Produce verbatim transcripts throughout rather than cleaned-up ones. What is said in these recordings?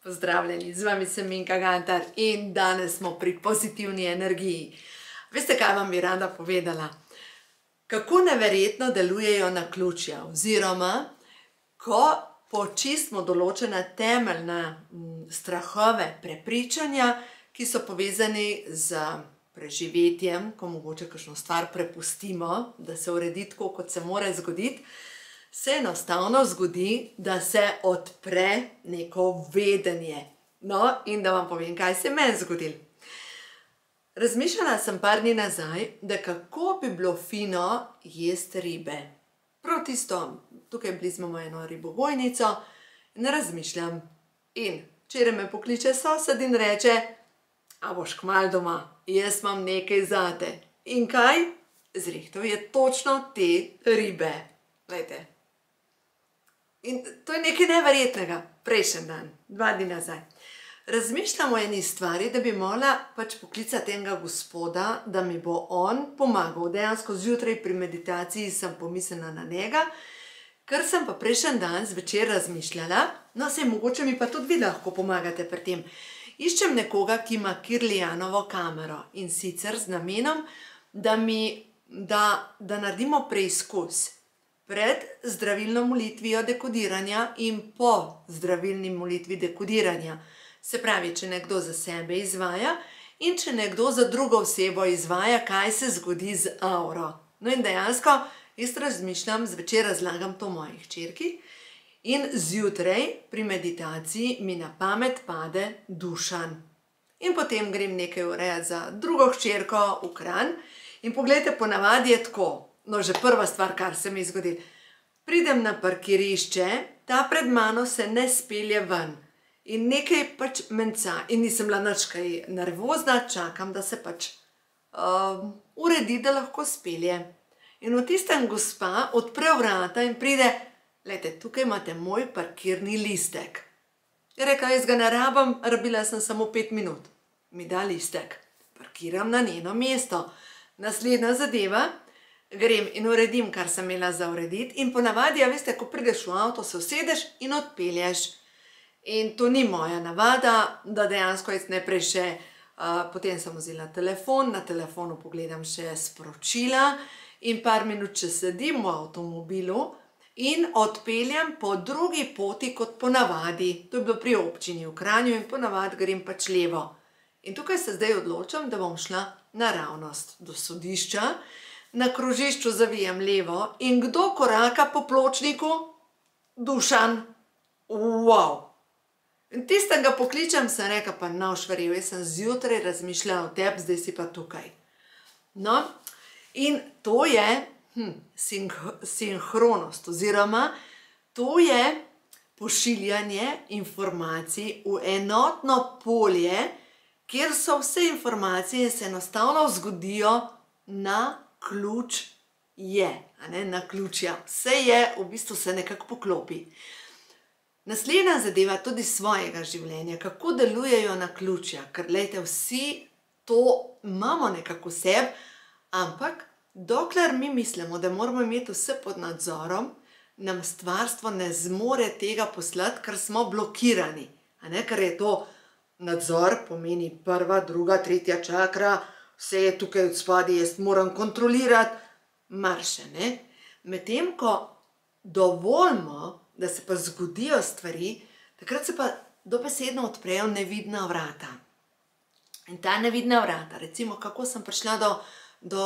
Pozdravljeni, z vami sem Minka Gantar in danes smo pri pozitivni energiji. Veste, kaj vam bi rada povedala? Kako neverjetno delujejo naključja, oziroma ko počistimo določena temeljna strahove, prepričanja, ki so povezani z preživetjem, ko mogoče kakšno stvar prepustimo, da se uredi tako, kot se mora zgoditi, se enostavno zgodi, da se odpre neko vedenje. No, in da vam povem, kaj se je meni zgodilo. Razmišljala sem par dni nazaj, da kako bi bilo fino jesti ribe. Prav tisto, tukaj blizu imamo eno ribogojnico in razmišljam. In včeraj me pokliče sosed in reče: "A boš kmalu doma, jaz imam nekaj zate." In kaj? Zrihtal je točno te ribe. Glejte. In to je nekaj neverjetnega. Prejšnji dan, dva dni nazaj. Razmišljam o eni stvari, da bi morala pač poklicati enega gospoda, da mi bo on pomagal. Dejansko zjutraj pri meditaciji sem pomislila na njega, ker sem pa prejšnji dan zvečer razmišljala, no saj mogoče mi pa tudi vi lahko pomagate pri tem. Iščem nekoga, ki ima Kirlijanovo kamero, in sicer z namenom, da mi, da, da naredimo preizkus pred zdravilno molitvijo dekodiranja in po zdravilni molitvi dekodiranja. Se pravi, če nekdo za sebe izvaja in če nekdo za drugo osebo izvaja, kaj se zgodi z auro. No in dejansko, jaz razmišljam, zvečer razlagam to moji hčerki in zjutraj pri meditaciji mi na pamet pade Dušan. In potem grem nekaj urejati za drugo hčerko v Kranj in poglejte, ponavadi je tako. No, že prva stvar, kar se mi zgodi. Pridem na parkirišče, ta pred mano se ne spelje ven. In nekaj pač menca. In nisem bila nič kaj nervozna, čakam, da se pač uh, uredi, da lahko spelje. In v tistem gospa odpre vrata in pride: "Glejte, tukaj imate moj parkirni listek." Je rekla: "Jaz ga ne rabim, rabila sem samo pet minut." Mi da listek. Parkiram na njeno mesto. Naslednja zadeva. Grem in uredim, kar sem imela za urediti, in ponavadi, a veste, ko prideš v avto, se usedeš in odpelješ. In to ni moja navada, da dejansko jaz najprej še, uh, potem sem vzela telefon, na telefonu pogledam še sporočila in par minut, če sedim v avtomobilu in odpeljem po drugi poti kot ponavadi. To je bilo pri občini v Kranju in ponavadi grem pač levo. In tukaj se zdaj odločam, da bom šla naravnost do sodišča. Na krožišču zavijem levo in kdo koraka po pločniku? Dušan. Wow! In tistega pokličem, sem rekla: "Pa ne boš verjel, jaz sem zjutraj razmišljala o tebi, zdaj si pa tukaj." No, in to je hm, sinhronost, oziroma to je pošiljanje informacij v enotno polje, kjer so vse informacije in se enostavno zgodijo na ključ je, a ne, na ključja. Vse je, v bistvu se nekako poklopi. Naslednja zadeva tudi svojega življenja, kako delujejo naključja, ker glejte, vsi to imamo nekako v sebi, ampak dokler mi mislimo, da moramo imeti vse pod nadzorom, nam stvarstvo ne zmore tega poslati, ker smo blokirani, a ne, ker je to nadzor, pomeni prva, druga, tretja čakra, vse je tukaj od spodaj, jaz moram kontrolirati, marše, ne. Medtem ko dovolimo, da se pa zgodijo stvari, takrat se pa dobesedno odprejo nevidna vrata. In ta nevidna vrata, recimo, kako sem prišla do, do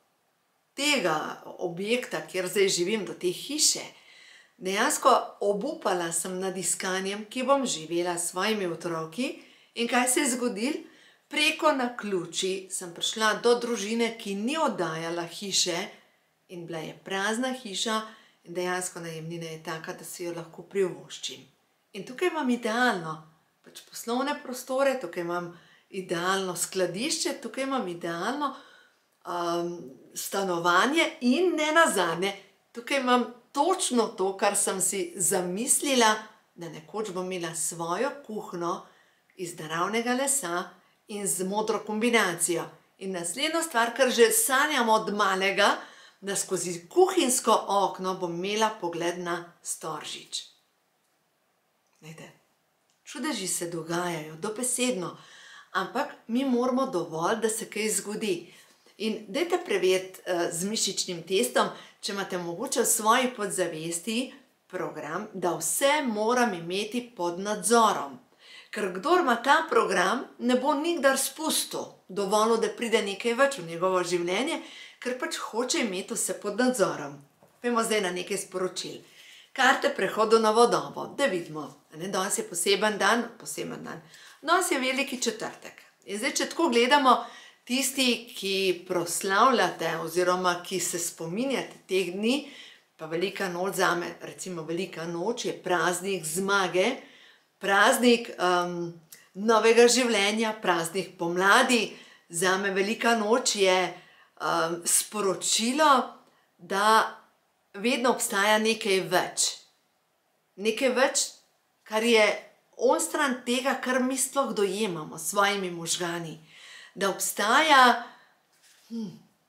tega objekta, kjer zdaj živim, do te hiše, dejansko obupala sem nad iskanjem, ki bom živela s svojimi otroki. In kaj se je zgodilo? Preko naključij sem prišla do družine, ki ni oddajala hiše, in bila je prazna hiša in dejansko najemnina je taka, da si jo lahko privoščim. In tukaj imam idealno pač poslovne prostore, tukaj imam idealno skladišče, tukaj imam idealno um, stanovanje in ne nazadnje, tukaj imam točno to, kar sem si zamislila, da nekoč bom imela svojo kuhinjo iz naravnega lesa in z modro kombinacijo. In naslednja stvar, kar že sanjam od malega, da skozi kuhinjsko okno bom imela pogled na Storžič. Glejte, čudeži se dogajajo, dobesedno, ampak mi moramo dovolj, da se kaj zgodi. In dajte preveriti uh, z mišičnim testom, če imate mogoče v svoji podzavesti program, da vse moram imeti pod nadzorom. Ker kdor ima ta program, ne bo nikdar spustil dovolj, da pride nekaj več v njegovo življenje, ker pač hoče imeti vse pod nadzorom. Pojmo zdaj na nekaj sporočil. Karte prehodu na vodovo, da vidimo. Danes je poseben dan, poseben dan. Danes je veliki četrtek. In zdaj, če tako gledamo, tisti, ki proslavljate oziroma ki se spominjate teh dni, pa velika noč zame, recimo velika noč je praznik zmage, praznik um, novega življenja, praznik pomladi. Zame velika noč je um, sporočilo, da vedno obstaja nekaj več. Nekaj več, kar je onstran tega, kar mi sploh dojemamo s svojimi možgani. Da obstaja, hm,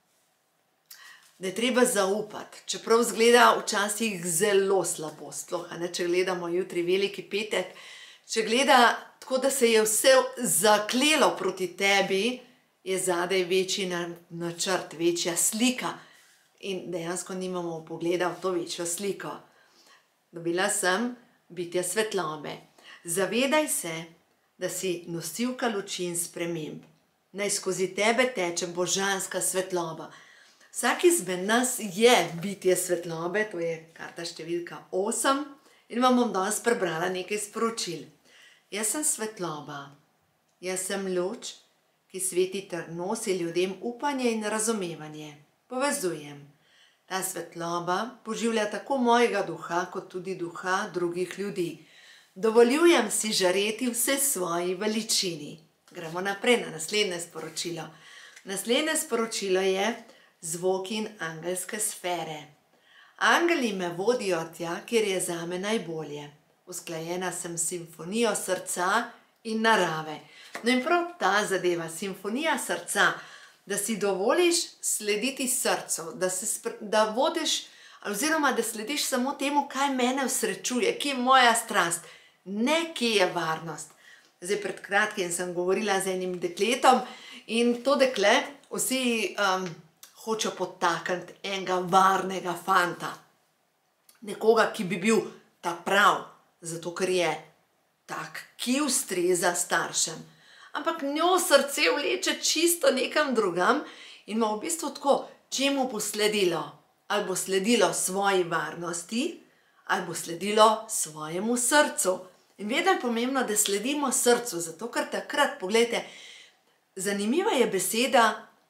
da je treba zaupati, čeprav izgleda včasih zelo slabo, sploh, a ne, če gledamo jutri veliki petek, če gleda tako, da se je vse zaklelo proti tebi, je zadaj večji načrt, večja slika in dejansko nimamo vpogleda v to večjo sliko. Dobila sem bitja svetlobe. Zavedaj se, da si nosilka luči in sprememb. Naj skozi tebe teče božanska svetloba. Vsak izmed nas je bitje svetlobe, to je karta številka osem in vam bom danes prebrala nekaj sporočil. Jaz sem svetloba, jaz sem luč, ki sveti ter nosi ljudem upanje in razumevanje. Povezujem. Ta svetloba poživlja tako mojega duha, kot tudi duha drugih ljudi. Dovoljujem si žareti vse svoji veličini. Gremo naprej na naslednje sporočilo. Naslednje sporočilo je zvoki in angelske sfere. Angeli me vodijo tja, kjer je zame najbolje. Usklajena sem s simfonijo srca in narave. No in prav ta zadeva, simfonija srca, da si dovoliš slediti srcu, da, se, da vodiš, oziroma da slediš samo temu, kaj mene usrečuje, kje je moja strast, ne kje je varnost. Zdaj pred kratkim sem govorila z enim dekletom in to dekle vsi um, hoče potakniti enega varnega fanta. Nekoga, ki bi bil ta prav, zato ker je tak, ki ustreza staršem. Ampak njo srce vleče čisto nekam drugam in ima v bistvu tako, čemu bo sledilo. Ali bo sledilo svoji varnosti, ali bo sledilo svojemu srcu. In vedno je pomembno, da sledimo srcu, zato ker takrat, pogledajte, zanimiva je beseda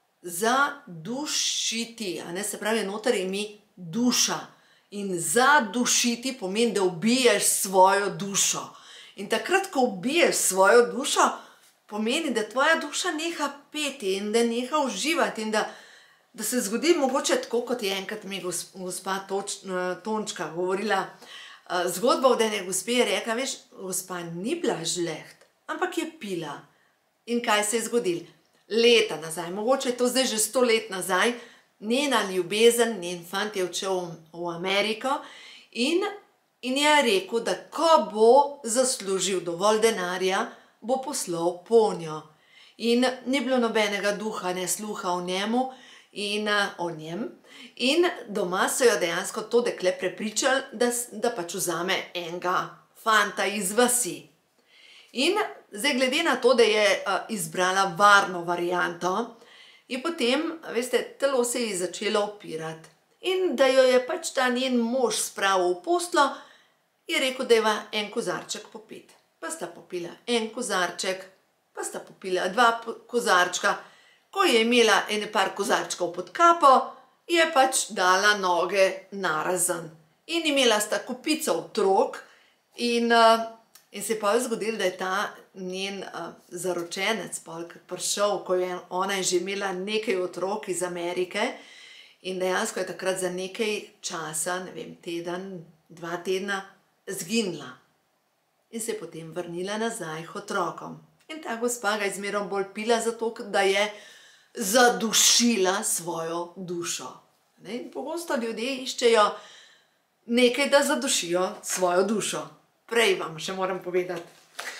zadušiti, a ne, se pravi, noter imi duša. In zadušiti pomeni, da ubiješ svojo dušo. In takrat, ko ubiješ svojo dušo, pomeni, da tvoja duša neha peti in da neha uživati in da, da se zgodi mogoče tako, kot je enkrat mi gospa Toč, Tončka govorila. Zgodba od ene gospe je rekla, veš, gospa ni bila žleht, ampak je pila. In kaj se je zgodilo? Leta nazaj, mogoče je to zdaj že sto let nazaj, njena ljubezen, njen fant je odšel v Ameriko in, in je rekel, da ko bo zaslužil dovolj denarja, bo poslal ponjo. In ni bilo nobenega duha, ne sluha o njemu in o njem. In doma so jo dejansko to dekle prepričali, da, da pač vzame enega fanta iz vasi. In zdaj glede na to, da je izbrala varno varianto, je potem, veste, telo se je začelo opirati. In da jo je pač ta njen mož spravil v poslo, je rekel, da je en kozarček popit. Pa sta popila en kozarček, pa sta popila dva kozarčka. Ko je imela ene par kozarčkov pod kapo, je pač dala noge narazen. In imela sta kupico otrok in, in se je pa zgodilo, da je ta njen uh, zaročenec prišel, ko je ona je že imela nekaj otrok iz Amerike in dejansko je takrat za nekaj časa, ne vem, teden, dva tedna, zginila. In se je potem vrnila nazaj k otrokom. In ta gospa ga je zmerom bolj pila zato, da je zadušila svojo dušo. In pogosto ljudje iščejo nekaj, da zadušijo svojo dušo. Prej vam še moram povedati.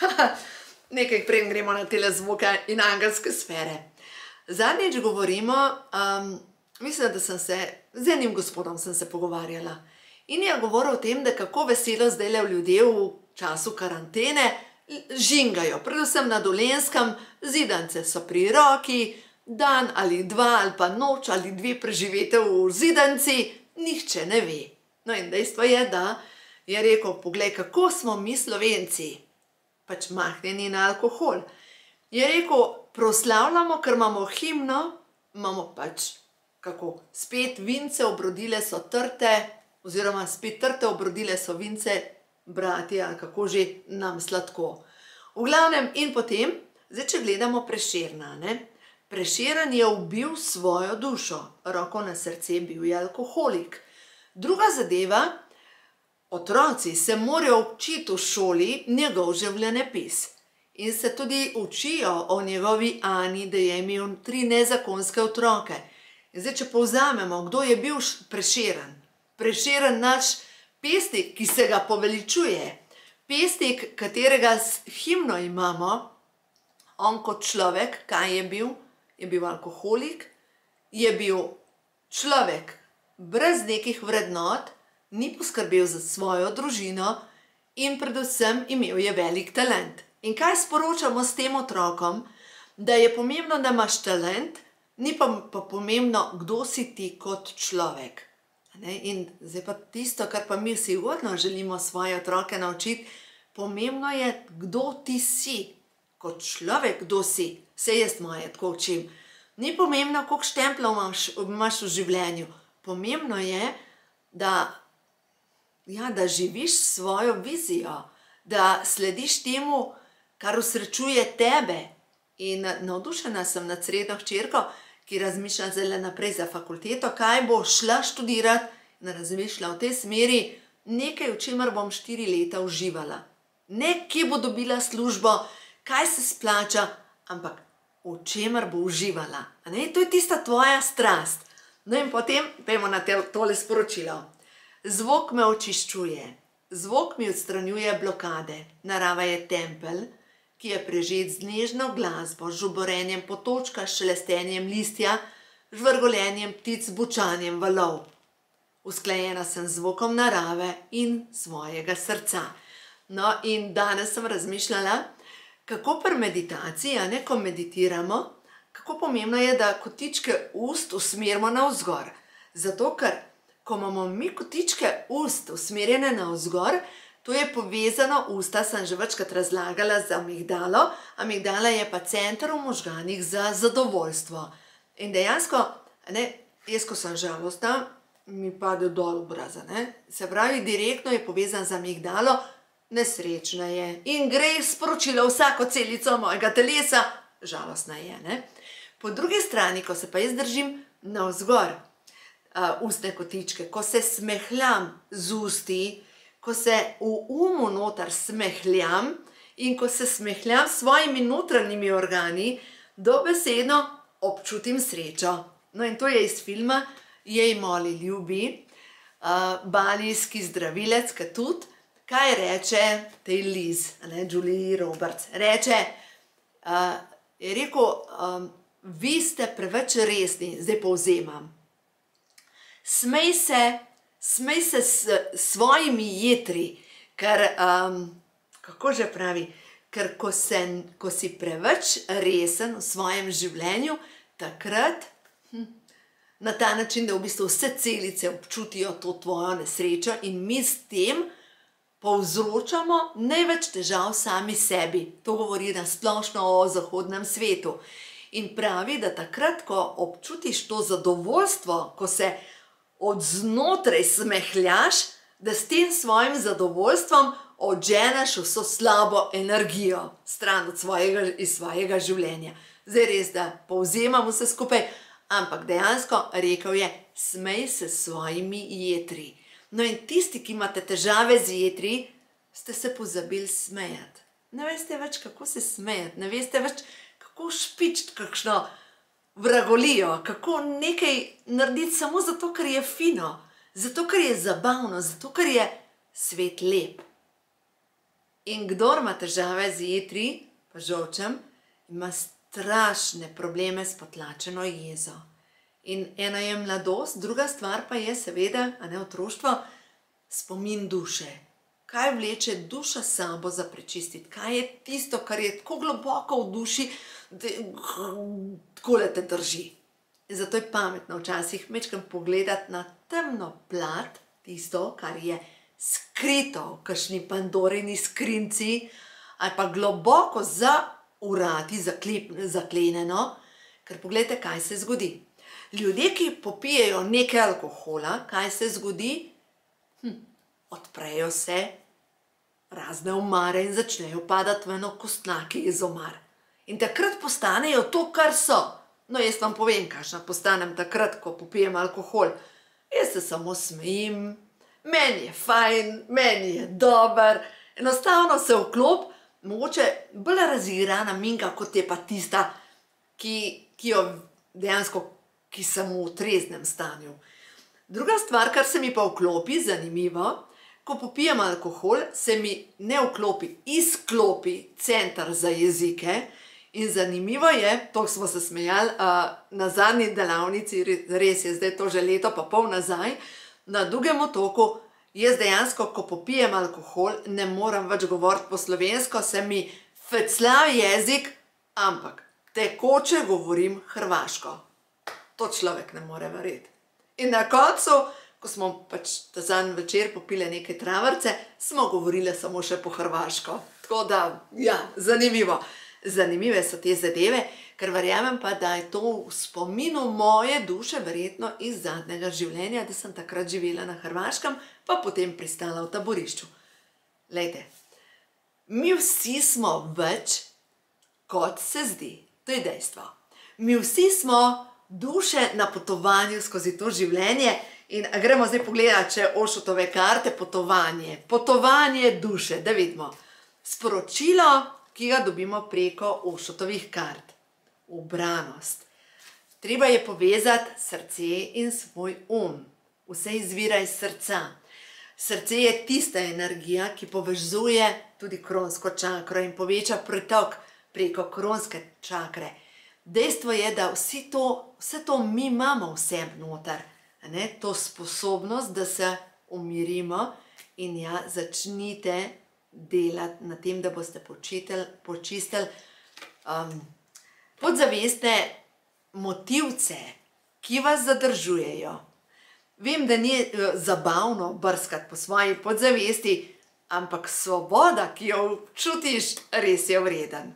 Nekaj preden gremo na tele zvoke in angelske sfere. Zadnjič govorimo, um, mislim, da sem se, z enim gospodom sem se pogovarjala. In je govoril o tem, da kako veselo zdajle ljudje v času karantene žingajo. Predvsem na Dolenjskem, zidance so pri roki, dan ali dva ali pa noč ali dve preživete v zidanci, nihče ne ve. No in dejstvo je, da je rekel, poglej, kako smo mi Slovenci, pač mahnjeni na alkohol. Je rekel, proslavljamo, ker imamo himno, imamo pač, kako, spet vince obrodile so trte, oziroma spet trte obrodile so vince, bratje, ali kako že nam sladko. V glavnem, in potem, zdaj, če gledamo Prešerna, ne? Prešeren je ubil svojo dušo, roko na srce, bil je alkoholik. Druga zadeva, otroci se morajo učiti v šoli njegov življenjepis. In se tudi učijo o njegovi Ani, da je imel tri nezakonske otroke. In zdaj, če povzamemo, kdo je bil Prešeren? Prešeren naš pesnik, ki se ga poveličuje. Pesnik, katerega himno imamo, on kot človek, kaj je bil? Je bil alkoholik, je bil človek brez nekih vrednot, ni poskrbel za svojo družino in predvsem imel je velik talent. In kaj sporočamo s tem otrokom? Da je pomembno, da imaš talent, ni pa, pa pomembno, kdo si ti kot človek. Ne? In zdaj pa tisto, kar pa mi sigurno želimo svoje otroke naučiti, pomembno je, kdo ti si kot človek, kdo si. Vse jaz moje tako učim. Ni pomembno, koliko štempljev imaš, imaš v življenju. Pomembno je, da, ja, da živiš svojo vizijo, da slediš temu, kar usrečuje tebe. In navdušena sem nad srednjo hčerko, ki razmišlja zdaj naprej za fakulteto, kaj bo šla študirati, in razmišlja v tej smeri, nekaj, v čemer bom štiri leta uživala. Ne, kje bo dobila službo, kaj se splača, ampak v čemer bo uživala. A ne? To je tista tvoja strast. No in potem pojmo na te, tole sporočilo. Zvok me očiščuje, zvok mi odstranjuje blokade. Narava je tempelj, ki je prežet z nežno glasbo, žuborenjem potočka, šelestenjem listja, žvrgolenjem ptic, bučanjem valov. Usklajena sem z zvokom narave in svojega srca. No in danes sem razmišljala, kako pri meditaciji, a ne, ko meditiramo, kako pomembno je, da kotičke ust usmerimo navzgor. Zato, ker ko imamo mi kotičke ust usmerjene navzgor, to je povezano, usta sem že večkrat razlagala za amigdalo, amigdala je pa center v možganih za zadovoljstvo. In dejansko, ne, jaz, ko sem žalostna, mi pade dol obraza, ne. Se pravi, direktno je povezan z amigdalo, nesrečna je in gre sporočilo vsako celico mojega telesa, žalostna je, ne. Po drugi strani, ko se pa jaz držim navzgor uh, ustne kotičke, ko se smehljam z usti, ko se v umu noter smehljam in ko se smehljam s svojimi notranjimi organi, dobesedno občutim srečo. No in to je iz filma Jej moli ljubi, uh, balijski zdravilec, Ketut. Kaj reče tej Liz, ne, Julie Roberts? Reče, uh, je rekel, um, vi ste preveč resni, zdaj povzemam. Smej se, smej se s svojimi jetri, ker, um, kako že pravi, ker ko, se, ko si preveč resen v svojem življenju, takrat hm, na ta način, da v bistvu vse celice občutijo to tvojo nesrečo in mi s tem povzročamo največ težav sami sebi. To govori na splošno o zahodnem svetu. In pravi, da takrat, ko občutiš to zadovoljstvo, ko se od znotraj smehljaš, da s tem svojim zadovoljstvom odženeš vso slabo energijo stran od svojega, iz svojega življenja. Zdaj res, da povzemam vse skupaj, ampak dejansko rekel je, smej se s svojimi jetri. No in tisti, ki imate težave z jetri, ste se pozabili smejati. Ne veste več, kako se smejati, ne veste več, kako špičiti kakšno vragolijo, kako nekaj narediti samo zato, ker je fino, zato, ker je zabavno, zato, ker je svet lep. In kdor ima težave z jetri, pa žolčem, ima strašne probleme s potlačeno jezo. In ena je mladost, druga stvar pa je seveda, a ne otroštvo, spomin duše. Kaj vleče duša s sabo za prečistiti? Kaj je tisto, kar je tako globoko v duši, da takole te drži? Zato je pametno včasih majčkeno pogledati na temno plat, tisto, kar je skrito v kakšni Pandorini skrinjici, ali pa globoko za vrati zaklenjeno, ker poglejte, kaj se zgodi. Ljudje, ki popijejo nekaj alkohola, kaj se zgodi? Hm, odprejo se razne omare in začnejo padati v eno kostnake iz omar. In takrat postanejo to, kar so. No, jaz vam povem, kakšna postanem takrat, ko popijem alkohol. Jaz se samo smejim, meni je fajn, meni je dober, enostavno se vklop, mogoče bolj razigrana minka, kot je pa tista, ki, ki jo dejansko, ki sem v treznem stanju. Druga stvar, kar se mi pa vklopi, zanimivo, ko popijem alkohol, se mi ne vklopi, izklopi center za jezike. In zanimivo je, to smo se smejali, na zadnji delavnici, res je zdaj to že leto pa pol nazaj, na Dugem otoku, jaz dejansko, ko popijem alkohol, ne moram več govoriti po slovensko, se mi feclja jezik, ampak tekoče govorim hrvaško. To človek ne more verjeti. In na koncu, ko smo pač ta zadnji večer popile neke travrce, smo govorile samo še po hrvaško. Tako da, ja, zanimivo. Zanimive so te zadeve, ker verjamem pa, da je to v spominu moje duše, verjetno iz zadnjega življenja, da sem takrat živela na Hrvaškem, pa potem pristala v taborišču. Glejte, mi vsi smo več, kot se zdi. To je dejstvo. Mi vsi smo duše na potovanju skozi to življenje in gremo zdaj pogledati, če Ošutove karte, potovanje. Potovanje duše, da vidimo. Sporočilo, ki ga dobimo preko Ošutovih kart. Ubranost. Treba je povezati srce in svoj um. Vse izvira iz srca. Srce je tista energija, ki povezuje tudi kronsko čakro in poveča pretok preko kronske čakre. Dejstvo je, da vsi to, vse to mi imamo vse noter. Ne? To sposobnost, da se umirimo in ja, začnite delati na tem, da boste počistili um, podzavestne motivce, ki vas zadržujejo. Vem, da ni zabavno brskati po svoji podzavesti, ampak svoboda, ki jo čutiš, res je vreden.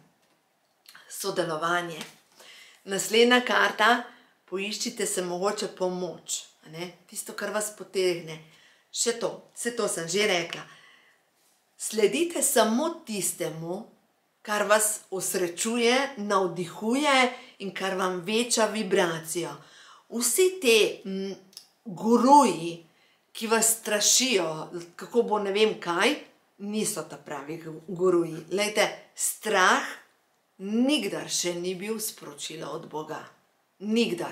Sodelovanje. Naslednja karta, poiščite se mogoče pomoč. Ne? Tisto, kar vas potegne. Še to, vse to sem že rekla. Sledite samo tistemu, kar vas osrečuje, navdihuje in kar vam veča vibracijo. Vsi te m, guruji, ki vas strašijo, kako bo ne vem kaj, niso ta pravi guruji. Glejte, strah nikdar še ni bil sporočilo od Boga. Nikdar.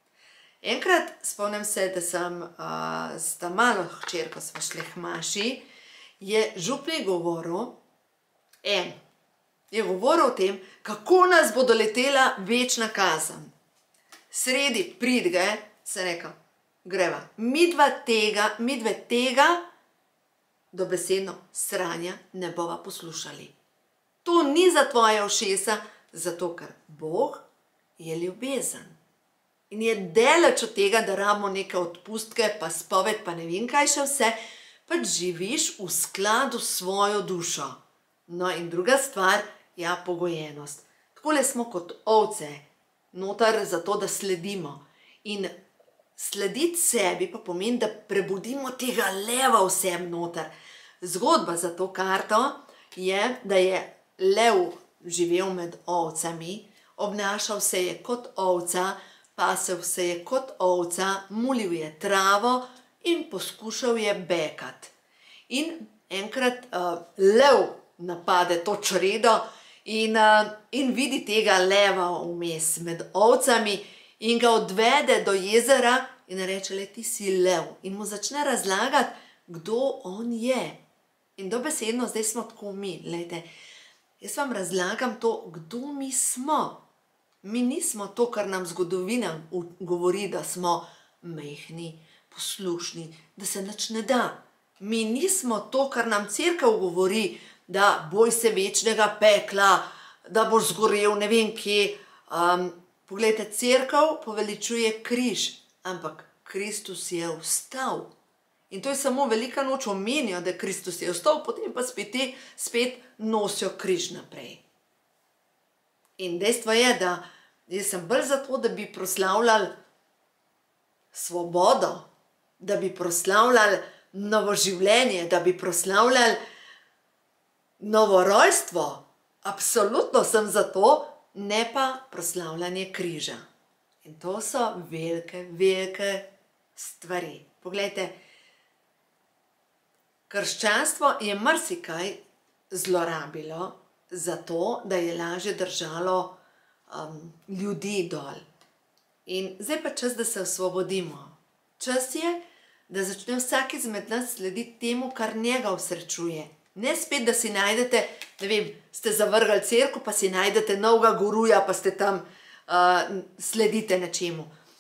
Enkrat spomnim se, da sem uh, s ta malo hčerko sva šli k maši, je župnik govoril, en, je govoril o tem, kako nas bo doletela večna kazen. Sredi pridge se rekel, greva, midva tega, midve tega dobesedno sranja ne bova poslušali. To ni za tvoje ušesa, zato ker Bog je ljubezen. In je daleč od tega, da rabimo neke odpustke, pa spoved, pa ne vem kaj še vse, pač živiš v skladu s svojo dušo. No in druga stvar, ja, pogojenost. Takole smo kot ovce, noter zato, da sledimo. In slediti sebi pa pomeni, da prebudimo tega leva v sebi noter. Zgodba za to karto je, da je lev živel med ovcami, obnašal se je kot ovca, pasel se je kot ovca, mulil je travo in poskušal je bekati. In enkrat uh, lev napade to čredo in, uh, in vidi tega leva vmes med ovcami in ga odvede do jezera in reče, le ti si lev. In mu začne razlagati, kdo on je. In dobesedno zdaj smo tako mi, glejte, jaz vam razlagam to, kdo mi smo. Mi nismo to, kar nam zgodovina govori, da smo majhni, poslušni, da se nič ne da. Mi nismo to, kar nam cerkev govori, da boj se večnega pekla, da boš zgorel ne vem kje. Um, poglejte, cerkev poveličuje križ, ampak Kristus je vstal. In to je samo velika noč omenijo, da Kristus je vstal, potem pa spet, te, spet nosijo križ naprej. In dejstvo je, da jaz sem bolj za to, da bi proslavljali svobodo, da bi proslavljali novo življenje, da bi proslavljali novo rojstvo. Absolutno sem za to, ne pa proslavljanje križa. In to so velike, velike stvari. Poglejte, krščanstvo je marsikaj zlorabilo zato, da je lažje držalo um, ljudi dol. In zdaj pa čas, da se osvobodimo. Čas je, da začne vsak izmed nas slediti temu, kar njega osrečuje. Ne spet, da si najdete, ne vem, ste zavrgali cerkev, pa si najdete novega guruja, pa ste tam uh, sledite nečemu.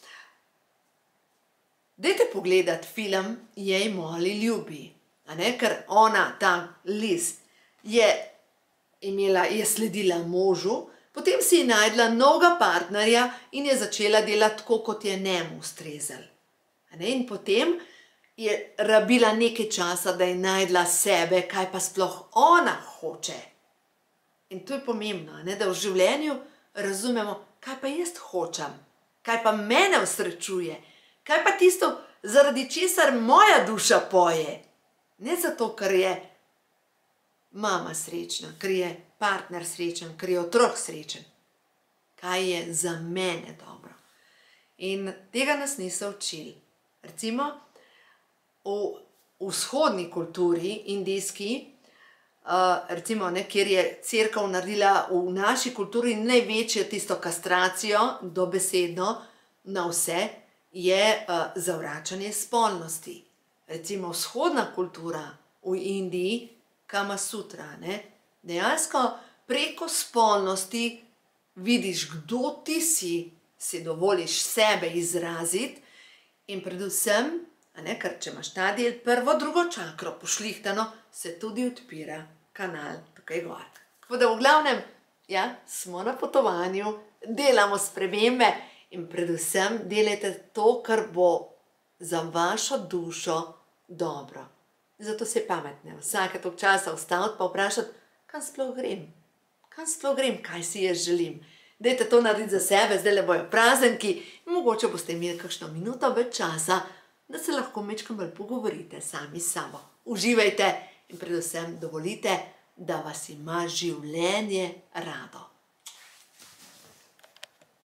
Dajte pogledati film Jej, moli, ljubi. A ne, ker ona, ta Liz, je imela, je sledila možu, potem si je najdla novega partnerja in je začela delati tako, kot je njemu ustrezalo. A ne, in potem je rabila nekaj časa, da je najdla sebe, kaj pa sploh ona hoče. In to je pomembno, ne, da v življenju razumemo, kaj pa jaz hočem, kaj pa mene osrečuje, kaj pa tisto, zaradi česar moja duša poje. Ne zato, ker je mama srečna, ker je partner srečen, ker je otrok srečen. Kaj je za mene dobro. In tega nas niso učili. Recimo, v vzhodni kulturi, indijski, uh, recimo, ne, kjer je cerkev naredila v naši kulturi največjo tisto kastracijo, dobesedno, na vse, je uh, zavračanje spolnosti. Recimo vzhodna kultura v Indiji, Kama Sutra, ne, dejansko preko spolnosti vidiš, kdo ti si, si dovoliš sebe izraziti in predvsem, a ne, ker če imaš ta del prvo, drugo čakro pošlihtano, se tudi odpira kanal tukaj gor. Tako da v glavnem, ja, smo na potovanju, delamo spremembe in predvsem delajte to, kar bo za vašo dušo dobro. Zato se pametne vsake tog časa ustaviti pa vprašati, kam sploh grem? Kam sploh grem? Kaj si jaz želim? Dajte to narediti za sebe, zdaj le bojo prazniki, mogoče boste imeli kakšno minuto več časa, da se lahko majčkeno bolj pogovorite sami s sabo. Uživajte in predvsem dovolite, da vas ima življenje rado.